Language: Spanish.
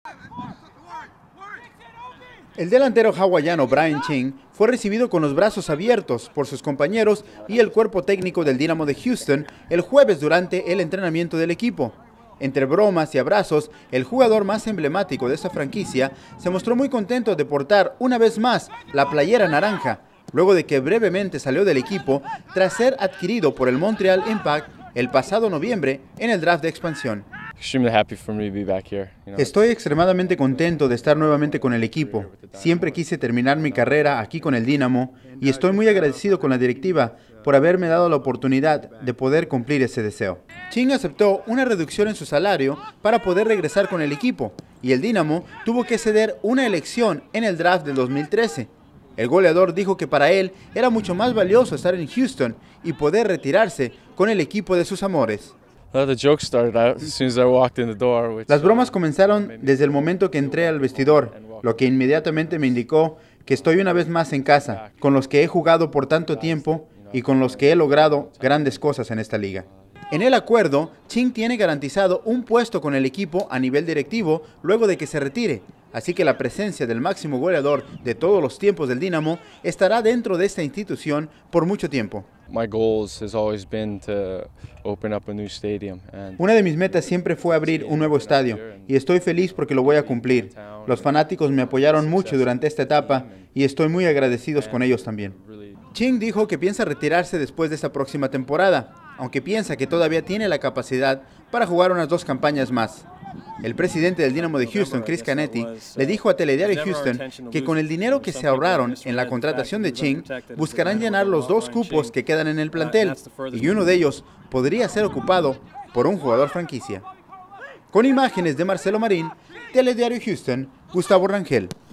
El delantero hawaiano Brian Ching fue recibido con los brazos abiertos por sus compañeros y el cuerpo técnico del Dynamo de Houston el jueves durante el entrenamiento del equipo. Entre bromas y abrazos, el jugador más emblemático de esta franquicia se mostró muy contento de portar una vez más la playera naranja, luego de que brevemente salió del equipo tras ser adquirido por el Montreal Impact el pasado noviembre en el draft de expansión. Estoy extremadamente contento de estar nuevamente con el equipo. Siempre quise terminar mi carrera aquí con el Dynamo y estoy muy agradecido con la directiva por haberme dado la oportunidad de poder cumplir ese deseo. Ching aceptó una reducción en su salario para poder regresar con el equipo y el Dynamo tuvo que ceder una elección en el draft del 2013. El goleador dijo que para él era mucho más valioso estar en Houston y poder retirarse con el equipo de sus amores. Las bromas comenzaron desde el momento que entré al vestidor, lo que inmediatamente me indicó que estoy una vez más en casa, con los que he jugado por tanto tiempo y con los que he logrado grandes cosas en esta liga. En el acuerdo, Ching tiene garantizado un puesto con el equipo a nivel directivo luego de que se retire, así que la presencia del máximo goleador de todos los tiempos del Dynamo estará dentro de esta institución por mucho tiempo. Una de mis metas siempre fue abrir un nuevo estadio y estoy feliz porque lo voy a cumplir. Los fanáticos me apoyaron mucho durante esta etapa y estoy muy agradecidos con ellos también. Ching dijo que piensa retirarse después de esta próxima temporada, aunque piensa que todavía tiene la capacidad para jugar unas 2 campañas más. El presidente del Dynamo de Houston, Chris Canetti, le dijo a Telediario Houston que con el dinero que se ahorraron en la contratación de Ching, buscarán llenar los 2 cupos que quedan en el plantel, y uno de ellos podría ser ocupado por un jugador franquicia. Con imágenes de Marcelo Marín, Telediario Houston, Gustavo Rangel.